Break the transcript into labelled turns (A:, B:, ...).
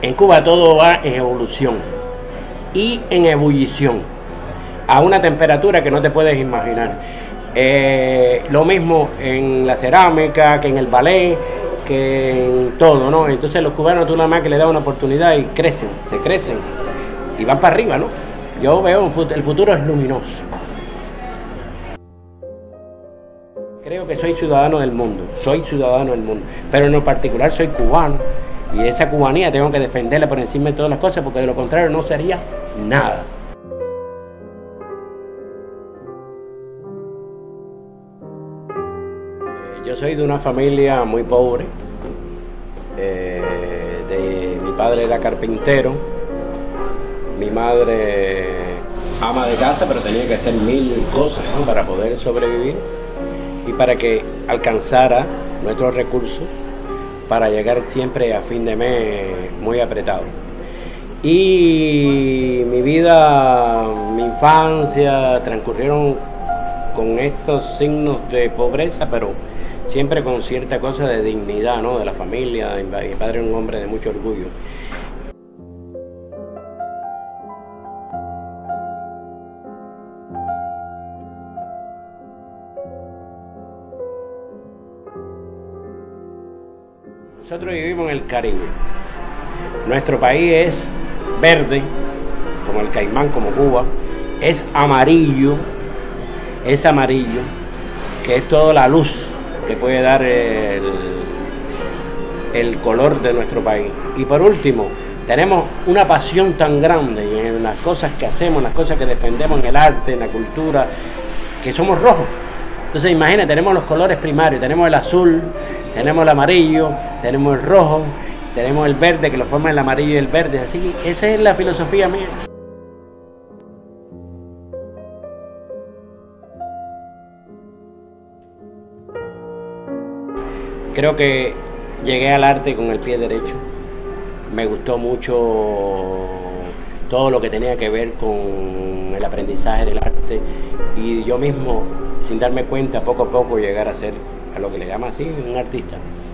A: En Cuba todo va en evolución y en ebullición, a una temperatura que no te puedes imaginar. Lo mismo en la cerámica, que en el ballet, que en todo, ¿no? Entonces los cubanos tú nada más que le das una oportunidad y crecen, se crecen y van para arriba, ¿no? Yo veo el futuro es luminoso. Creo que soy ciudadano del mundo, pero en lo particular soy cubano y esa cubanía tengo que defenderla por encima de todas las cosas, porque de lo contrario no sería nada. Yo soy de una familia muy pobre, mi padre era carpintero, mi madre ama de casa, pero tenía que hacer mil cosas, ¿no?, para poder sobrevivir y para que alcanzara nuestros recursos para llegar siempre a fin de mes muy apretado. Y mi vida, mi infancia transcurrieron con estos signos de pobreza, pero siempre con cierta cosa de dignidad, ¿no?, de la familia. Mi padre era un hombre de mucho orgullo. Nosotros vivimos en el Caribe. Nuestro país es verde, como el Caimán, como Cuba. Es amarillo, que es toda la luz que puede dar el color de nuestro país. Y por último, tenemos una pasión tan grande en las cosas que hacemos, en las cosas que defendemos, en el arte, en la cultura, que somos rojos. Entonces imagina, tenemos los colores primarios, tenemos el azul, tenemos el amarillo, tenemos el rojo, tenemos el verde, que lo forma el amarillo y el verde. Así que esa es la filosofía mía. Creo que llegué al arte con el pie derecho. Me gustó mucho todo lo que tenía que ver con el aprendizaje del arte y yo mismo, sin darme cuenta, poco a poco llegar a ser a lo que le llaman así un artista.